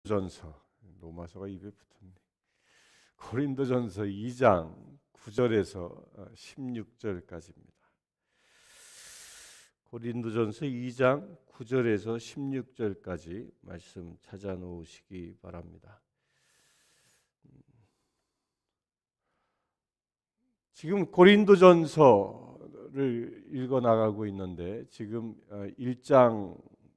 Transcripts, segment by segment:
전서, 로마서가 입에 붙었네. 고린도전서 2장 9절에서 16절까지입니다. 고린도전서 2장 9절에서 16절까지 말씀 찾아 놓으시기 바랍니다. 지금 고린도전서를 읽어 나가고 있는데 지금 1장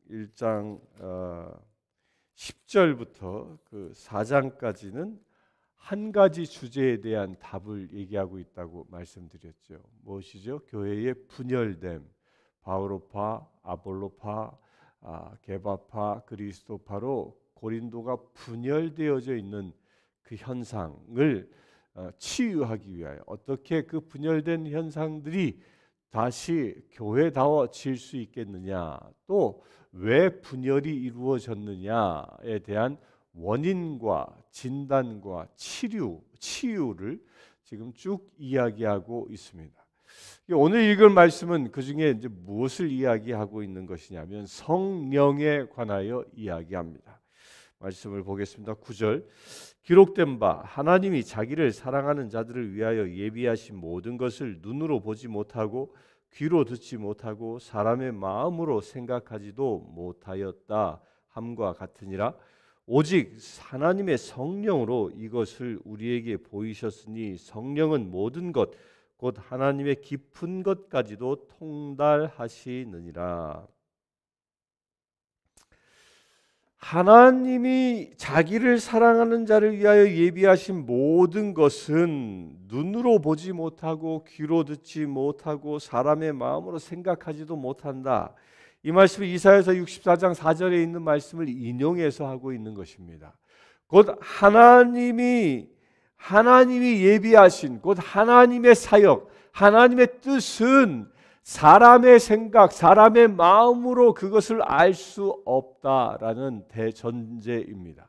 10절부터 그 4장까지는 한 가지 주제에 대한 답을 얘기하고 있다고 말씀드렸죠. 무엇이죠? 교회의 분열됨, 바오로파, 아볼로파, 게바파, 그리스도파로 고린도가 분열되어져 있는 그 현상을 치유하기 위하여 어떻게 그 분열된 현상들이 다시 교회다워질 수 있겠느냐, 또 왜 분열이 이루어졌느냐에 대한 원인과 진단과 치유를 지금 쭉 이야기하고 있습니다. 오늘 읽을 말씀은 그 중에 이제 무엇을 이야기하고 있는 것이냐면 성령에 관하여 이야기합니다. 말씀을 보겠습니다. 9절, 기록된 바 하나님이 자기를 사랑하는 자들을 위하여 예비하신 모든 것을 눈으로 보지 못하고 귀로 듣지 못하고 사람의 마음으로 생각하지도 못하였다 함과 같으니라. 오직 하나님의 성령으로 이것을 우리에게 보이셨으니 성령은 모든 것 곧 하나님의 깊은 것까지도 통달하시느니라. 하나님이 자기를 사랑하는 자를 위하여 예비하신 모든 것은 눈으로 보지 못하고 귀로 듣지 못하고 사람의 마음으로 생각하지도 못한다. 이 말씀은 이사야서 64장 4절에 있는 말씀을 인용해서 하고 있는 것입니다. 곧 하나님이 예비하신 곧 하나님의 사역, 하나님의 뜻은 사람의 생각, 사람의 마음으로 그것을 알 수 없다라는 대전제입니다.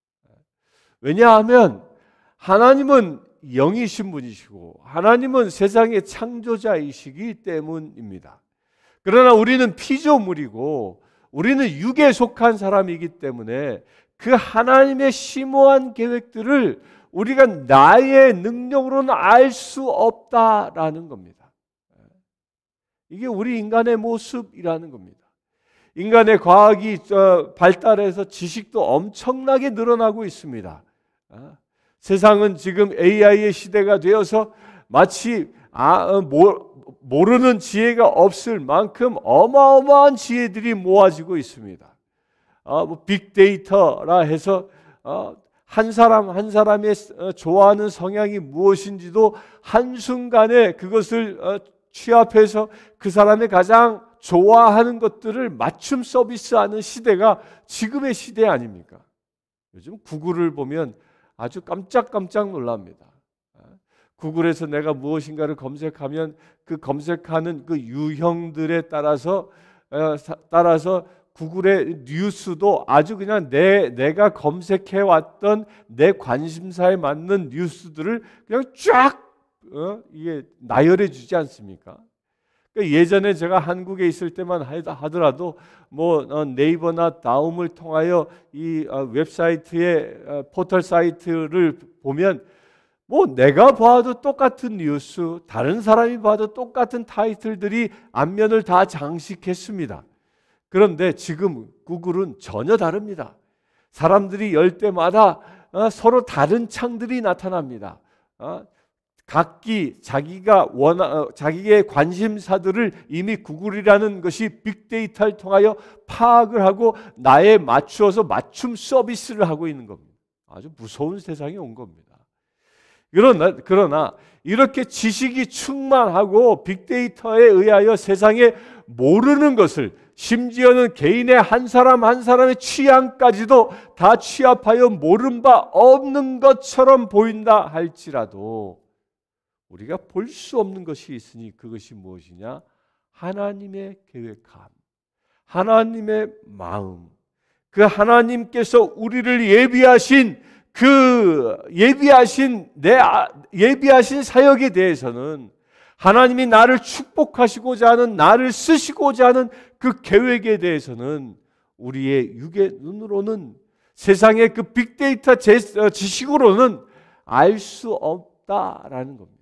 왜냐하면 하나님은 영이신 분이시고 하나님은 세상의 창조자이시기 때문입니다. 그러나 우리는 피조물이고 우리는 육에 속한 사람이기 때문에 그 하나님의 심오한 계획들을 우리가 나의 능력으로는 알 수 없다라는 겁니다. 이게 우리 인간의 모습이라는 겁니다. 인간의 과학이 발달해서 지식도 엄청나게 늘어나고 있습니다. 세상은 지금 AI의 시대가 되어서 마치 모르는 지혜가 없을 만큼 어마어마한 지혜들이 모아지고 있습니다. 빅데이터라 해서 한 사람의 좋아하는 성향이 무엇인지도 한순간에 그것을 취합해서 그 사람의 가장 좋아하는 것들을 맞춤 서비스하는 시대가 지금의 시대 아닙니까? 요즘 구글을 보면 아주 깜짝 놀랍니다. 구글에서 내가 무엇인가를 검색하면 그 검색하는 그 유형들에 따라서 구글의 뉴스도 아주 그냥 내가 검색해 왔던 내 관심사에 맞는 뉴스들을 그냥 쫙 이게 나열해 주지 않습니까? 그러니까 예전에 제가 한국에 있을 때만 하더라도 네이버나 다음을 통하여 이 웹사이트의 포털 사이트를 보면 내가 봐도 똑같은 뉴스, 다른 사람이 봐도 똑같은 타이틀들이 앞면을 다 장식했습니다. 그런데 지금 구글은 전혀 다릅니다. 사람들이 열 때마다 서로 다른 창들이 나타납니다. 각기 자기의 관심사들을 이미 구글이라는 것이 빅데이터를 통하여 파악을 하고 나에 맞추어서 맞춤 서비스를 하고 있는 겁니다. 아주 무서운 세상이 온 겁니다. 그러나 이렇게 지식이 충만하고 빅데이터에 의하여 세상에 모르는 것을, 심지어는 개인의 한 사람의 취향까지도 다 취합하여 모른 바 없는 것처럼 보인다 할지라도 우리가 볼 수 없는 것이 있으니 그것이 무엇이냐? 하나님의 계획함, 하나님의 마음, 그 하나님께서 우리를 예비하신 사역에 대해서는 하나님이 나를 축복하시고자 하는, 나를 쓰시고자 하는 그 계획에 대해서는 우리의 육의 눈으로는 세상의 그 빅데이터 지식으로는 알 수 없다라는 겁니다.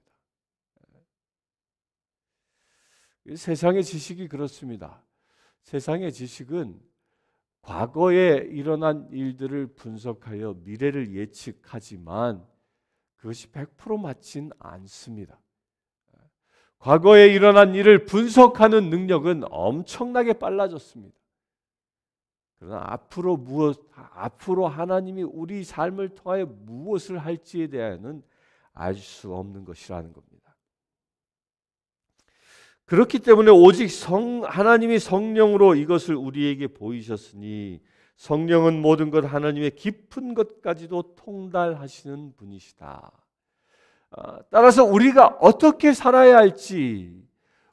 세상의 지식이 그렇습니다. 세상의 지식은 과거에 일어난 일들을 분석하여 미래를 예측하지만 그것이 100% 맞진 않습니다. 과거에 일어난 일을 분석하는 능력은 엄청나게 빨라졌습니다. 그러나 앞으로 하나님이 우리 삶을 통하여 무엇을 할지에 대해서는 알 수 없는 것이라는 겁니다. 그렇기 때문에 오직 하나님이 성령으로 이것을 우리에게 보이셨으니 성령은 모든 것 하나님의 깊은 것까지도 통달하시는 분이시다. 따라서 우리가 어떻게 살아야 할지,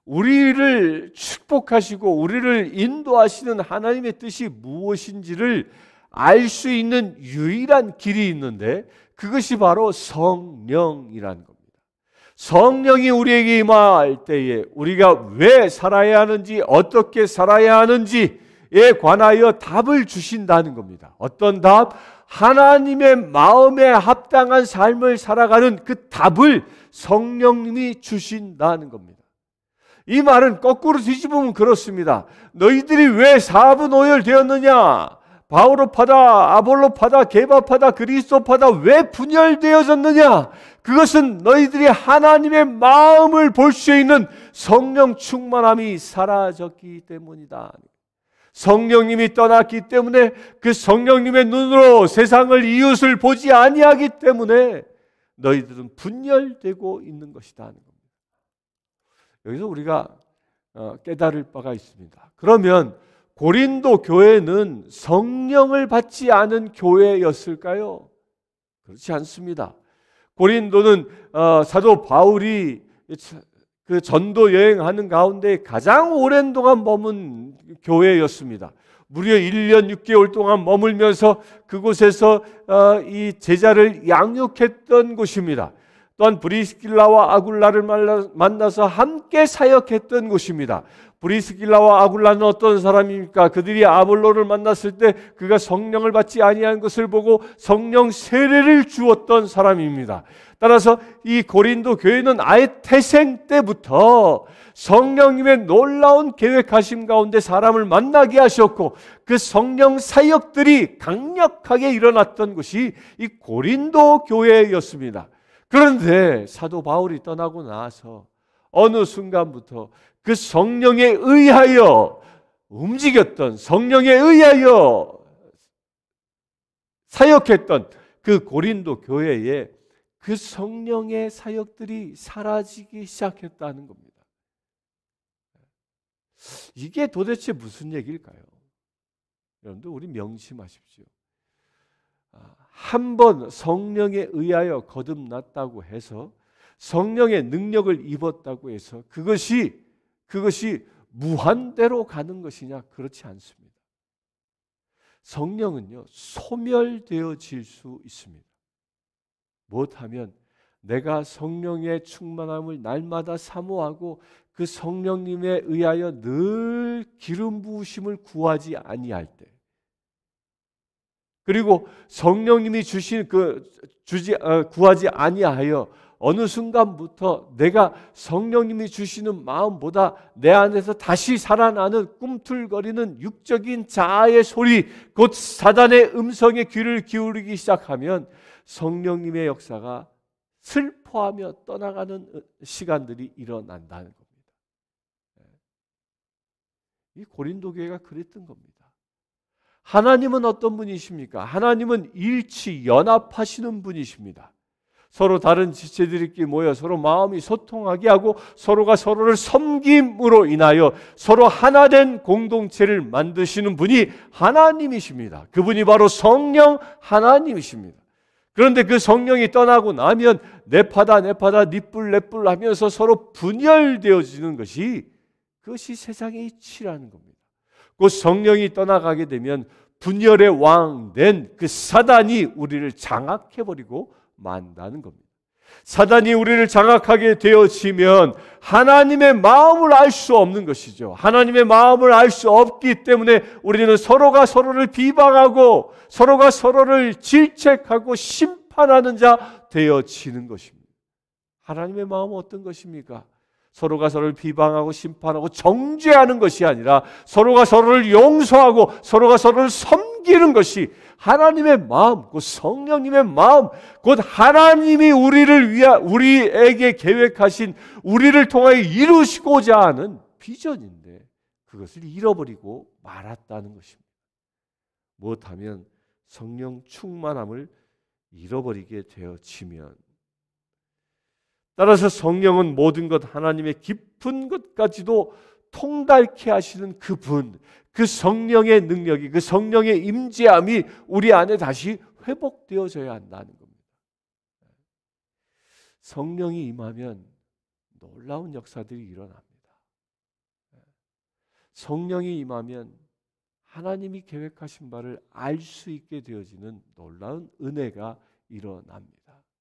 우리를 축복하시고 우리를 인도하시는 하나님의 뜻이 무엇인지를 알 수 있는 유일한 길이 있는데 그것이 바로 성령이라는 겁니다. 성령이 우리에게 임할 때에 우리가 왜 살아야 하는지, 어떻게 살아야 하는지에 관하여 답을 주신다는 겁니다. 어떤 답? 하나님의 마음에 합당한 삶을 살아가는 그 답을 성령님이 주신다는 겁니다. 이 말은 거꾸로 뒤집으면 그렇습니다. 너희들이 왜 사분오열 되었느냐? 바오로파다, 아볼로파다, 게바파다, 그리스도파다 왜 분열되어졌느냐? 그것은 너희들이 하나님의 마음을 볼 수 있는 성령 충만함이 사라졌기 때문이다. 성령님이 떠났기 때문에 그 성령님의 눈으로 세상을, 이웃을 보지 아니하기 때문에 너희들은 분열되고 있는 것이다 하는 겁니다. 여기서 우리가 깨달을 바가 있습니다. 그러면 고린도 교회는 성령을 받지 않은 교회였을까요? 그렇지 않습니다. 고린도는 사도 바울이 그 전도 여행하는 가운데 가장 오랜 동안 머문 교회였습니다. 무려 1년 6개월 동안 머물면서 그곳에서 이 제자를 양육했던 곳입니다. 또한 브리스길라와 아굴라를 만나서 함께 사역했던 곳입니다. 브리스길라와 아굴라는 어떤 사람입니까? 그들이 아볼로를 만났을 때 그가 성령을 받지 아니한 것을 보고 성령 세례를 주었던 사람입니다. 따라서 이 고린도 교회는 아예 태생 때부터 성령님의 놀라운 계획하심 가운데 사람을 만나게 하셨고 그 성령 사역들이 강력하게 일어났던 곳이 이 고린도 교회였습니다. 그런데 사도 바울이 떠나고 나서 어느 순간부터 그 성령에 의하여 움직였던, 성령에 의하여 사역했던 그 고린도 교회에 그 성령의 사역들이 사라지기 시작했다는 겁니다. 이게 도대체 무슨 얘기일까요? 여러분들 우리 명심하십시오. 한 번 성령에 의하여 거듭났다고 해서 성령의 능력을 입었다고 해서 그것이 무한대로 가는 것이냐? 그렇지 않습니다. 성령은요 소멸되어질 수 있습니다. 못하면 내가 성령의 충만함을 날마다 사모하고 그 성령님에 의하여 늘 기름 부으심을 구하지 아니할 때, 그리고 성령님이 구하지 아니하여 어느 순간부터 내가 성령님이 주시는 마음보다 내 안에서 다시 살아나는 꿈틀거리는 육적인 자아의 소리, 곧 사단의 음성에 귀를 기울이기 시작하면 성령님의 역사가 슬퍼하며 떠나가는 시간들이 일어난다는 겁니다. 이 고린도 교회가 그랬던 겁니다. 하나님은 어떤 분이십니까? 하나님은 일치 연합하시는 분이십니다. 서로 다른 지체들끼리 모여 서로 마음이 소통하게 하고 서로가 서로를 섬김으로 인하여 서로 하나된 공동체를 만드시는 분이 하나님이십니다. 그분이 바로 성령 하나님이십니다. 그런데 그 성령이 떠나고 나면 내 파다 니뿔 내뿔 하면서 서로 분열되어지는 그것이 세상의 이치라는 겁니다. 그 성령이 떠나가게 되면 분열의 왕 된 그 사단이 우리를 장악해버리고 만다는 겁니다. 사단이 우리를 장악하게 되어지면 하나님의 마음을 알 수 없는 것이죠. 하나님의 마음을 알 수 없기 때문에 우리는 서로가 서로를 비방하고 서로가 서로를 질책하고 심판하는 자 되어지는 것입니다. 하나님의 마음은 어떤 것입니까? 서로가 서로를 비방하고 심판하고 정죄하는 것이 아니라 서로가 서로를 용서하고 서로가 서로를 섬기는 것이 하나님의 마음, 곧 성령님의 마음, 곧 하나님이 우리에게 계획하신, 우리를 통하여 이루시고자 하는 비전인데 그것을 잃어버리고 말았다는 것입니다. 무엇하면 성령 충만함을 잃어버리게 되어지면, 따라서 성령은 모든 것, 하나님의 깊은 것까지도 통달케 하시는 그분, 그 성령의 능력이, 그 성령의 임재함이 우리 안에 다시 회복되어져야 한다는 겁니다. 성령이 임하면 놀라운 역사들이 일어납니다. 성령이 임하면 하나님이 계획하신 바를 알 수 있게 되어지는 놀라운 은혜가 일어납니다.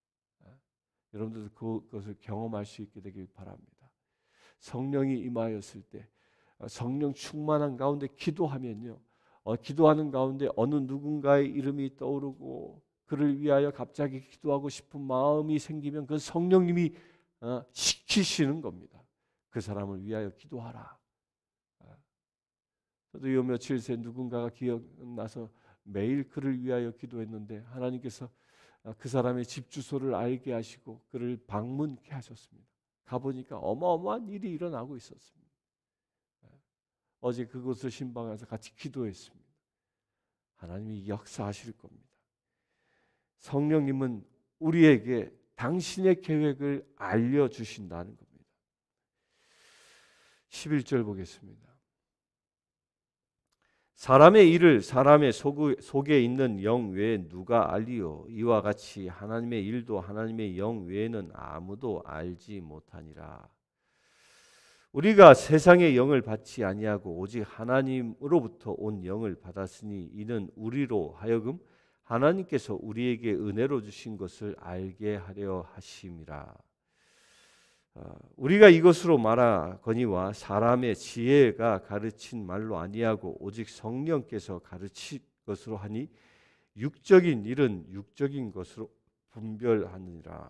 여러분들도 그것을 경험할 수 있게 되길 바랍니다. 성령이 임하였을 때, 성령 충만한 가운데 기도하면요, 기도하는 가운데 어느 누군가의 이름이 떠오르고 그를 위하여 갑자기 기도하고 싶은 마음이 생기면 그 성령님이 시키시는 겁니다. 그 사람을 위하여 기도하라. 저도 요 며칠 새 누군가가 기억나서 매일 그를 위하여 기도했는데 하나님께서 그 사람의 집 주소를 알게 하시고 그를 방문케 하셨습니다. 가보니까 어마어마한 일이 일어나고 있었습니다. 어제 그곳을 신방해서 같이 기도했습니다. 하나님이 역사하실 겁니다. 성령님은 우리에게 당신의 계획을 알려주신다는 겁니다. 11절 보겠습니다. 사람의 일을 사람의 속에 있는 영 외에 누가 알리요? 이와 같이 하나님의 일도 하나님의 영 외에는 아무도 알지 못하니라. 우리가 세상의 영을 받지 아니하고 오직 하나님으로부터 온 영을 받았으니 이는 우리로 하여금 하나님께서 우리에게 은혜로 주신 것을 알게 하려 하심이라. 우리가 이것으로 말하거니와 사람의 지혜가 가르친 말로 아니하고 오직 성령께서 가르친 것으로 하니 육적인 일은 육적인 것으로 분별하느니라.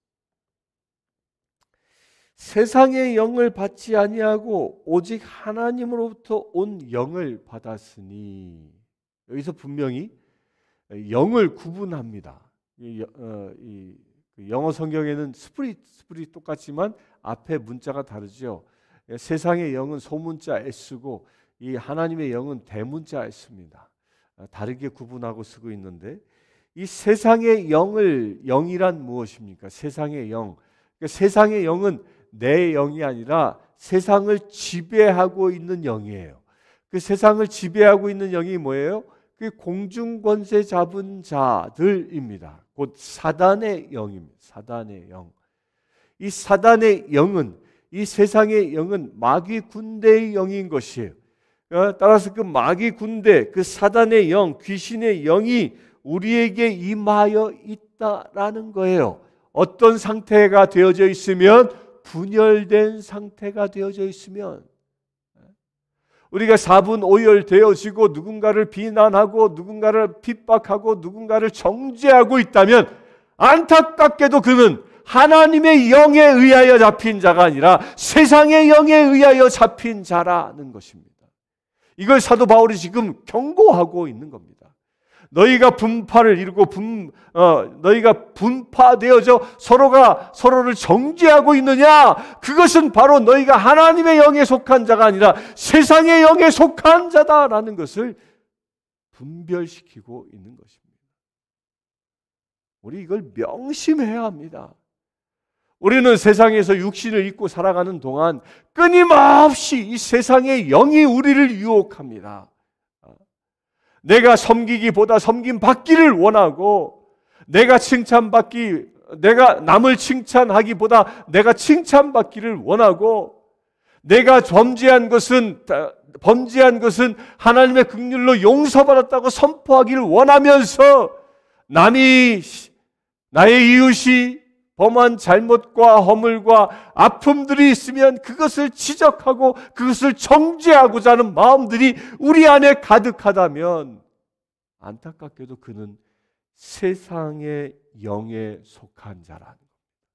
세상의 영을 받지 아니하고 오직 하나님으로부터 온 영을 받았으니, 여기서 분명히 영을 구분합니다. 영어 성경에는 스프릿 똑같지만 앞에 문자가 다르죠. 세상의 영은 소문자 S고 이 하나님의 영은 대문자 S입니다. 다르게 구분하고 쓰고 있는데, 이 세상의 영이란 무엇입니까? 세상의 영. 그러니까 세상의 영은 내 영이 아니라 세상을 지배하고 있는 영이에요. 그 세상을 지배하고 있는 영이 뭐예요? 그 공중 권세 잡은 자들입니다. 곧 사단의 영입니다. 사단의 영. 이 사단의 영은, 이 세상의 영은 마귀 군대의 영인 것이에요. 따라서 그 마귀 군대, 그 사단의 영, 귀신의 영이 우리에게 임하여 있다라는 거예요. 어떤 상태가 되어져 있으면, 분열된 상태가 되어져 있으면, 우리가 4분 오열되어지고 누군가를 비난하고 누군가를 핍박하고 누군가를 정죄하고 있다면 안타깝게도 그는 하나님의 영에 의하여 잡힌 자가 아니라 세상의 영에 의하여 잡힌 자라는 것입니다. 이걸 사도 바울이 지금 경고하고 있는 겁니다. 너희가 분파를 이루고 너희가 분파되어져 서로가 서로를 정죄하고 있느냐? 그것은 바로 너희가 하나님의 영에 속한 자가 아니라 세상의 영에 속한 자다라는 것을 분별시키고 있는 것입니다. 우리 이걸 명심해야 합니다. 우리는 세상에서 육신을 입고 살아가는 동안 끊임없이 이 세상의 영이 우리를 유혹합니다. 내가 섬기기보다 섬김 받기를 원하고, 내가 남을 칭찬하기보다 내가 칭찬받기를 원하고, 내가 범죄한 것은 하나님의 긍휼로 용서받았다고 선포하기를 원하면서 나의 이웃이 범한 잘못과 허물과 아픔들이 있으면 그것을 지적하고 그것을 정죄하고자 하는 마음들이 우리 안에 가득하다면 안타깝게도 그는 세상의 영에 속한 자라는 겁니다.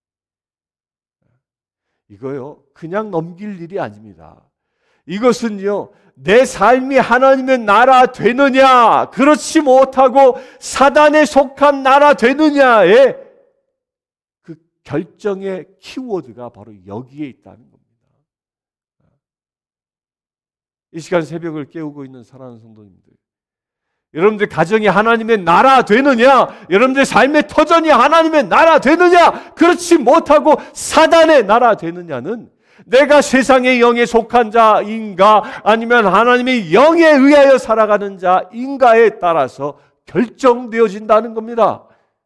이거요, 그냥 넘길 일이 아닙니다. 이것은요, 내 삶이 하나님의 나라 되느냐, 그렇지 못하고 사단에 속한 나라 되느냐의 그 결정의 키워드가 바로 여기에 있다는 겁니다. 이 시간 새벽을 깨우고 있는 사랑하는 성도님들, 여러분들 가정이 하나님의 나라 되느냐, 여러분들 삶의 터전이 하나님의 나라 되느냐, 그렇지 못하고 사단의 나라 되느냐는 내가 세상의 영에 속한 자인가 아니면 하나님의 영에 의하여 살아가는 자인가에 따라서 결정되어진다는 겁니다.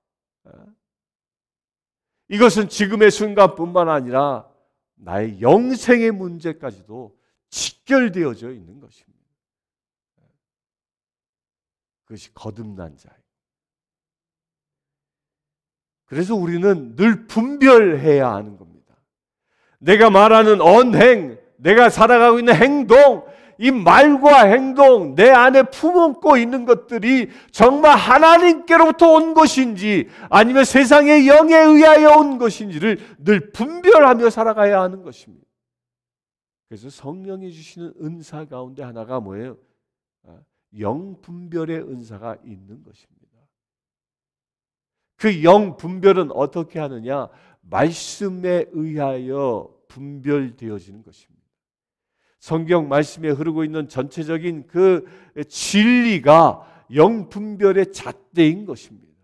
이것은 지금의 순간뿐만 아니라 나의 영생의 문제까지도 직결되어져 있는 것입니다. 그것이 거듭난 자예요. 그래서 우리는 늘 분별해야 하는 겁니다. 내가 말하는 언행, 내가 살아가고 있는 행동, 이 말과 행동, 내 안에 품고 있는 것들이 정말 하나님께로부터 온 것인지 아니면 세상의 영에 의하여 온 것인지를 늘 분별하며 살아가야 하는 것입니다. 그래서 성령이 주시는 은사 가운데 하나가 뭐예요? 영분별의 은사가 있는 것입니다. 그 영분별은 어떻게 하느냐? 말씀에 의하여 분별되어지는 것입니다. 성경 말씀에 흐르고 있는 전체적인 그 진리가 영분별의 잣대인 것입니다.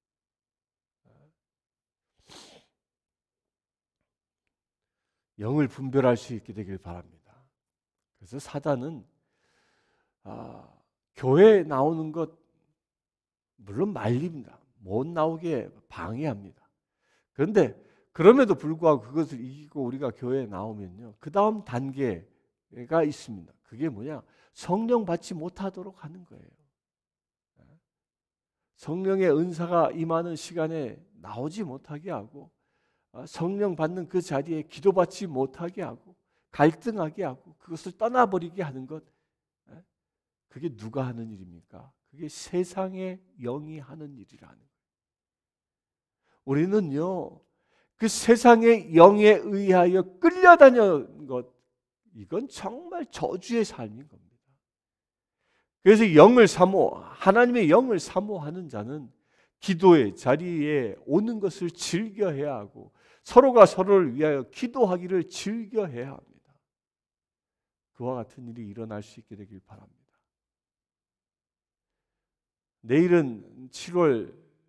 영을 분별할 수 있게 되길 바랍니다. 그래서 사단은 교회에 나오는 것 물론 말립니다. 못 나오게 방해합니다. 그런데 그럼에도 불구하고 그것을 이기고 우리가 교회에 나오면요, 그 다음 단계가 있습니다. 그게 뭐냐? 성령 받지 못하도록 하는 거예요. 성령의 은사가 임하는 시간에 나오지 못하게 하고, 성령 받는 그 자리에 기도받지 못하게 하고, 갈등하게 하고, 그것을 떠나버리게 하는 것, 그게 누가 하는 일입니까? 그게 세상의 영이 하는 일이라는 거예요. 우리는요, 그 세상의 영에 의하여 끌려다니는 것, 이건 정말 저주의 삶인 겁니다. 그래서 하나님의 영을 사모하는 자는 기도의 자리에 오는 것을 즐겨해야 하고 서로가 서로를 위하여 기도하기를 즐겨해야 합니다. 그와 같은 일이 일어날 수 있게 되길 바랍니다. 내일은 7월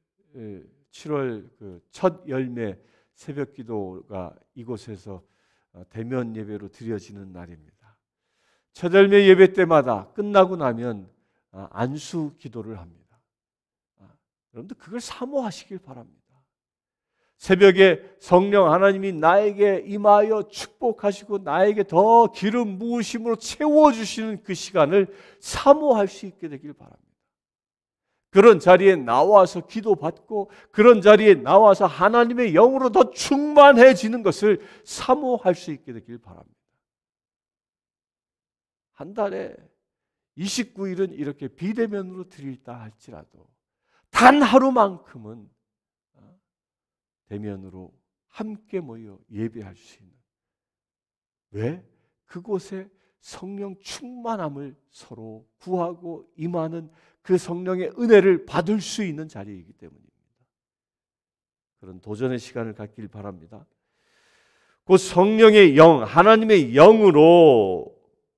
그 첫 열매 새벽 기도가 이곳에서 대면 예배로 드려지는 날입니다. 첫 열매 예배 때마다 끝나고 나면 안수 기도를 합니다. 여러분들 그걸 사모하시길 바랍니다. 새벽에 성령 하나님이 나에게 임하여 축복하시고 나에게 더 기름 부으심으로 채워주시는 그 시간을 사모할 수 있게 되길 바랍니다. 그런 자리에 나와서 기도받고 그런 자리에 나와서 하나님의 영으로 더 충만해지는 것을 사모할 수 있게 되길 바랍니다. 한 달에 29일은 이렇게 비대면으로 드릴다 할지라도 단 하루만큼은 대면으로 함께 모여 예배할 수 있는, 왜? 그곳에 성령 충만함을 서로 구하고 임하는 그 성령의 은혜를 받을 수 있는 자리이기 때문입니다. 그런 도전의 시간을 갖길 바랍니다. 그 성령의 영, 하나님의 영으로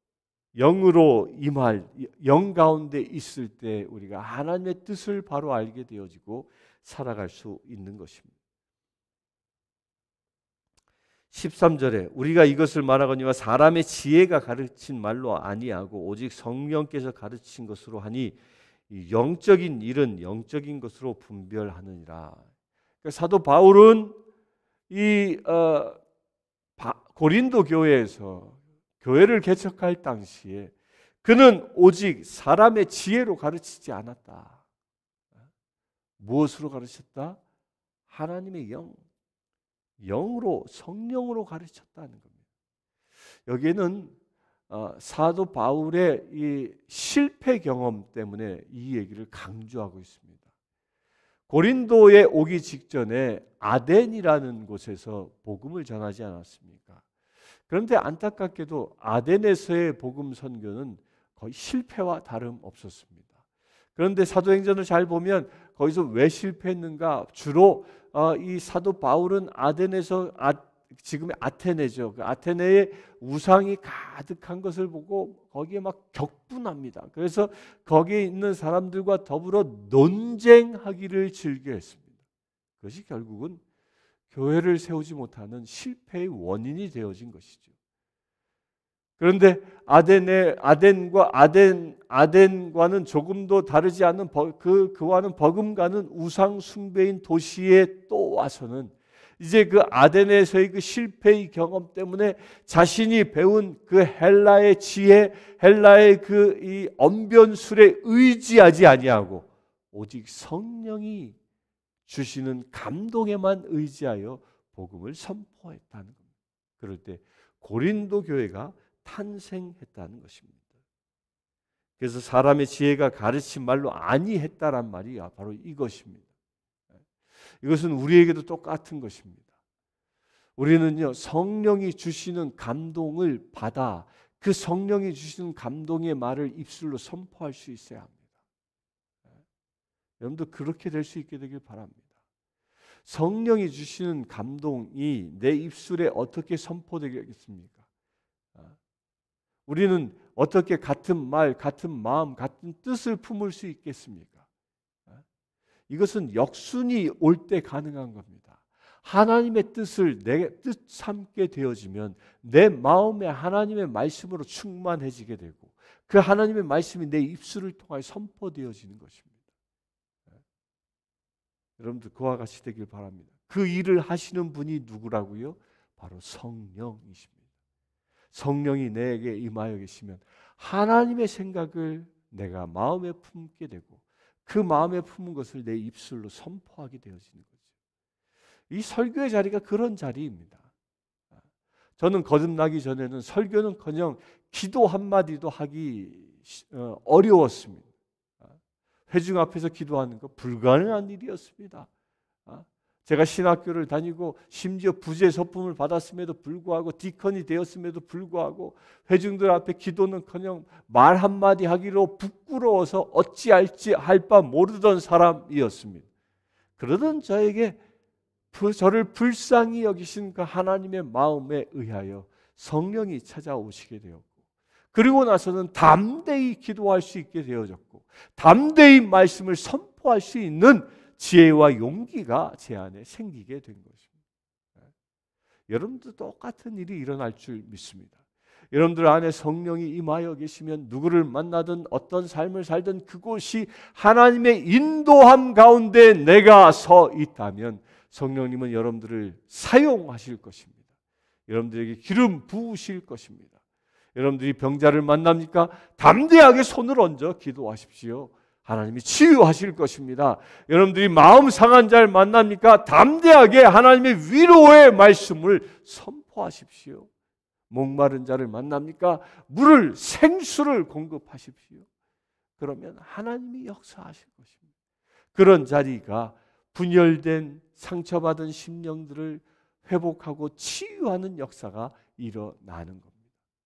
임할, 영 가운데 있을 때 우리가 하나님의 뜻을 바로 알게 되어지고 살아갈 수 있는 것입니다. 13절에 우리가 이것을 말하거니와 사람의 지혜가 가르친 말로 아니하고 오직 성령께서 가르친 것으로 하니 영적인 일은 영적인 것으로 분별하느니라. 그러니까 사도 바울은 이 고린도 교회에서 교회를 개척할 당시에 그는 오직 사람의 지혜로 가르치지 않았다. 무엇으로 가르쳤다? 하나님의 영, 영으로, 성령으로 가르쳤다는 겁니다. 여기에는 사도 바울의 이 실패 경험 때문에 이 얘기를 강조하고 있습니다. 고린도에 오기 직전에 아덴이라는 곳에서 복음을 전하지 않았습니까? 그런데 안타깝게도 아덴에서의 복음 선교는 거의 실패와 다름없었습니다. 그런데 사도행전을 잘 보면 거기서 왜 실패했는가? 주로 이 사도 바울은 아덴에서 지금의 아테네죠. 그 아테네의 우상이 가득한 것을 보고 거기에 막 격분합니다. 그래서 거기에 있는 사람들과 더불어 논쟁하기를 즐겨했습니다. 그것이 결국은 교회를 세우지 못하는 실패의 원인이 되어진 것이죠. 그런데 아덴과는 조금도 다르지 않는 그와는 버금가는 우상 숭배인 도시에 또 와서는 이제 그 아덴에서의 그 실패의 경험 때문에 자신이 배운 그 헬라의 지혜, 헬라의 그 이 언변술에 의지하지 아니하고 오직 성령이 주시는 감동에만 의지하여 복음을 선포했다는 겁니다. 그럴 때 고린도 교회가 탄생했다는 것입니다. 그래서 사람의 지혜가 가르친 말로 아니했다란 말이 바로 이것입니다. 이것은 우리에게도 똑같은 것입니다. 우리는요, 성령이 주시는 감동을 받아 그 성령이 주시는 감동의 말을 입술로 선포할 수 있어야 합니다. 여러분도 그렇게 될 수 있게 되길 바랍니다. 성령이 주시는 감동이 내 입술에 어떻게 선포되겠습니까? 우리는 어떻게 같은 말, 같은 마음, 같은 뜻을 품을 수 있겠습니까? 이것은 역순이 올 때 가능한 겁니다. 하나님의 뜻을 내 뜻 삼게 되어지면 내 마음에 하나님의 말씀으로 충만해지게 되고 그 하나님의 말씀이 내 입술을 통하여 선포되어지는 것입니다. 여러분들 그와 같이 되길 바랍니다. 그 일을 하시는 분이 누구라고요? 바로 성령이십니다. 성령이 내게 임하여 계시면 하나님의 생각을 내가 마음에 품게 되고 그 마음에 품은 것을 내 입술로 선포하게 되어지는 거죠. 이 설교의 자리가 그런 자리입니다. 저는 거듭나기 전에는 설교는커녕 기도 한마디도 하기 어려웠습니다. 회중 앞에서 기도하는 거 불가능한 일이었습니다. 제가 신학교를 다니고 심지어 부재 서품을 받았음에도 불구하고 디컨이 되었음에도 불구하고 회중들 앞에 기도는커녕 말 한마디 하기로 부끄러워서 어찌할지 할 바 모르던 사람이었습니다. 그러던 저에게 저를 불쌍히 여기신 그 하나님의 마음에 의하여 성령이 찾아오시게 되었고 그리고 나서는 담대히 기도할 수 있게 되어졌고 담대히 말씀을 선포할 수 있는 지혜와 용기가 제 안에 생기게 된 것입니다. 여러분도 똑같은 일이 일어날 줄 믿습니다. 여러분들 안에 성령이 임하여 계시면 누구를 만나든 어떤 삶을 살든 그곳이 하나님의 인도함 가운데 내가 서 있다면 성령님은 여러분들을 사용하실 것입니다. 여러분들에게 기름 부으실 것입니다. 여러분들이 병자를 만납니까? 담대하게 손을 얹어 기도하십시오. 하나님이 치유하실 것입니다. 여러분들이 마음 상한 자를 만납니까? 담대하게 하나님의 위로의 말씀을 선포하십시오. 목마른 자를 만납니까? 물을, 생수를 공급하십시오. 그러면 하나님이 역사하실 것입니다. 그런 자리가 분열된 상처받은 심령들을 회복하고 치유하는 역사가 일어나는 겁니다.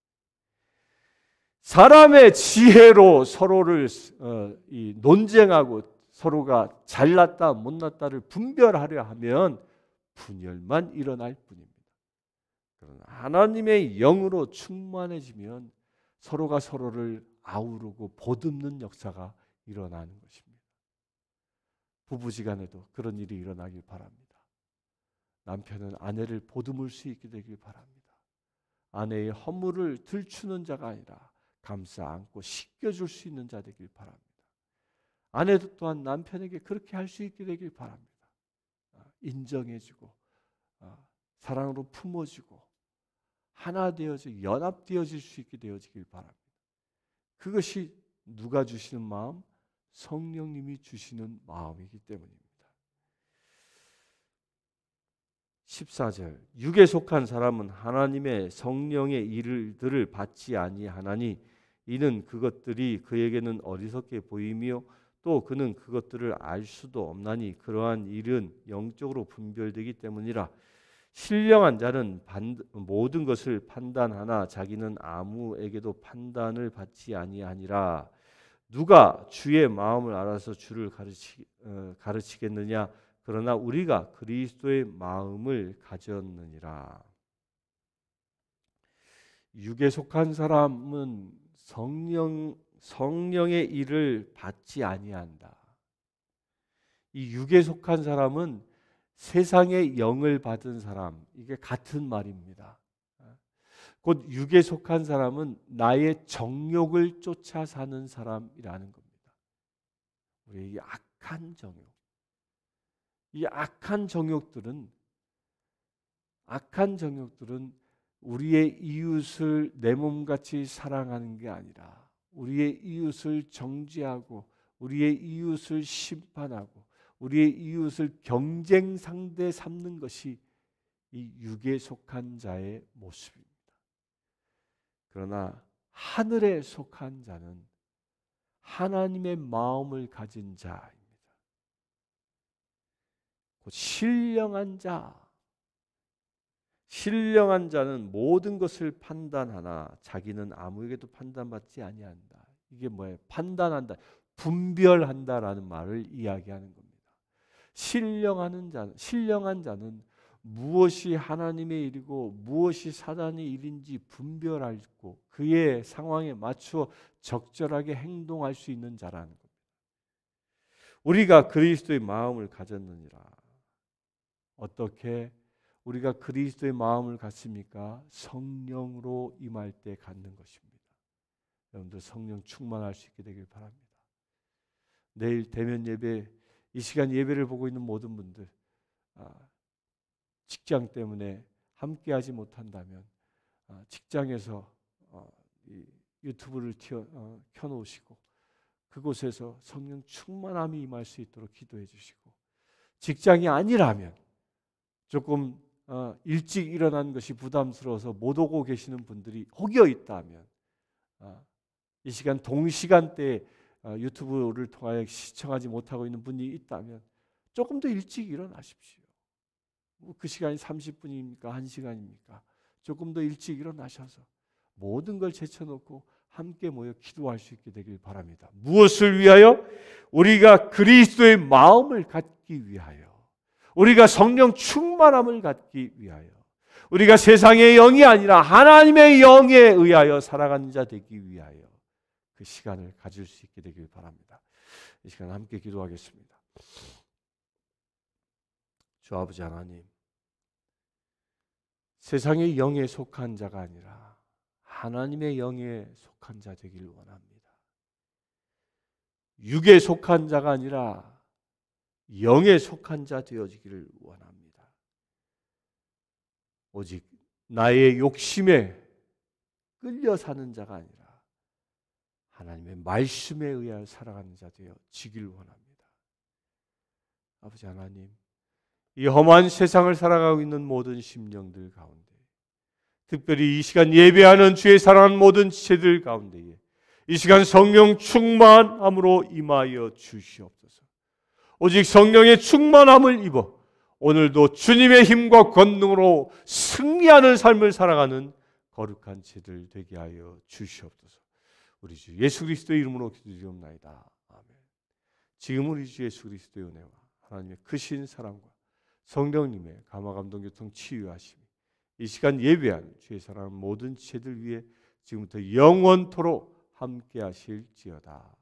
사람의 지혜로 서로를 논쟁하고 서로가 잘났다 못났다를 분별하려 하면 분열만 일어날 뿐입니다. 그러나 하나님의 영으로 충만해지면 서로가 서로를 아우르고 보듬는 역사가 일어나는 것입니다. 부부지간에도 그런 일이 일어나길 바랍니다. 남편은 아내를 보듬을 수 있게 되길 바랍니다. 아내의 허물을 들추는 자가 아니라 감싸 안고 씻겨줄 수 있는 자 되길 바랍니다. 아내도 또한 남편에게 그렇게 할 수 있게 되길 바랍니다. 인정해주고 사랑으로 품어주고 하나 되어져 연합되어질 수 있게 되어지길 바랍니다. 그것이 누가 주시는 마음? 성령님이 주시는 마음이기 때문입니다. 14절 육에 속한 사람은 하나님의 성령의 일들을 받지 아니하나니 이는 그것들이 그에게는 어리석게 보이며 또 그는 그것들을 알 수도 없나니 그러한 일은 영적으로 분별되기 때문이라. 신령한 자는 모든 것을 판단하나 자기는 아무에게도 판단을 받지 아니하니라. 누가 주의 마음을 알아서 주를 가르치겠느냐? 그러나 우리가 그리스도의 마음을 가졌느니라. 육에 속한 사람은 성령의 일을 받지 아니한다. 이 육에 속한 사람은 세상의 영을 받은 사람, 이게 같은 말입니다. 곧 육에 속한 사람은 나의 정욕을 쫓아 사는 사람이라는 겁니다. 우리의 악한 정욕. 이 악한 정욕들은 우리의 이웃을 내 몸같이 사랑하는 게 아니라 우리의 이웃을 정죄하고 우리의 이웃을 심판하고 우리의 이웃을 경쟁 상대 삼는 것이 이 육에 속한 자의 모습입니다. 그러나 하늘에 속한 자는 하나님의 마음을 가진 자입니다. 곧 신령한 자는 모든 것을 판단하나 자기는 아무에게도 판단받지 아니한다. 이게 뭐예요? 판단한다, 분별한다라는 말을 이야기하는 겁니다. 신령한 자는 무엇이 하나님의 일이고 무엇이 사단의 일인지 분별하고 그의 상황에 맞추어 적절하게 행동할 수 있는 자라는 겁니다. 우리가 그리스도의 마음을 가졌느니라. 어떻게 우리가 그리스도의 마음을 갖습니까? 성령으로 임할 때 갖는 것입니다. 여러분들 성령 충만할 수 있게 되길 바랍니다. 내일 대면 예배, 이 시간 예배를 보고 있는 모든 분들, 직장 때문에 함께하지 못한다면 직장에서 이 유튜브를 켜놓으시고 그곳에서 성령 충만함이 임할 수 있도록 기도해 주시고, 직장이 아니라면 조금 일찍 일어난 것이 부담스러워서 못 오고 계시는 분들이 혹여 있다면 이 시간 동시간대에 유튜브를 통하여 시청하지 못하고 있는 분이 있다면 조금 더 일찍 일어나십시오. 그 시간이 30분입니까? 1시간입니까? 조금 더 일찍 일어나셔서 모든 걸 제쳐놓고 함께 모여 기도할 수 있게 되길 바랍니다. 무엇을 위하여? 우리가 그리스도의 마음을 갖기 위하여, 우리가 성령 충만함을 갖기 위하여, 우리가 세상의 영이 아니라 하나님의 영에 의하여 살아가는 자 되기 위하여 그 시간을 가질 수 있게 되길 바랍니다. 이 시간 함께 기도하겠습니다. 주 아버지 하나님, 세상의 영에 속한 자가 아니라 하나님의 영에 속한 자 되기를 원합니다. 육에 속한 자가 아니라 영에 속한 자 되어지기를 원합니다. 오직 나의 욕심에 끌려 사는 자가 아니라 하나님의 말씀에 의하여 살아가는 자 되어지기를 원합니다. 아버지 하나님, 이 험한 세상을 살아가고 있는 모든 심령들 가운데, 특별히 이 시간 예배하는 주의 사랑하는 모든 지체들 가운데에 이 시간 성령 충만함으로 임하여 주시옵소서. 오직 성령의 충만함을 입어 오늘도 주님의 힘과 권능으로 승리하는 삶을 살아가는 거룩한 지체들 되게 하여 주시옵소서. 우리 주 예수 그리스도의 이름으로 기도드리옵나이다. 아멘. 지금 우리 주 예수 그리스도의 은혜와 하나님의 크신 사랑과 성령님의 감화 감동 교통 치유하심이 이 시간 예배한 주의 사랑하는 모든 지체들 위해 지금부터 영원토록 함께 하실지어다.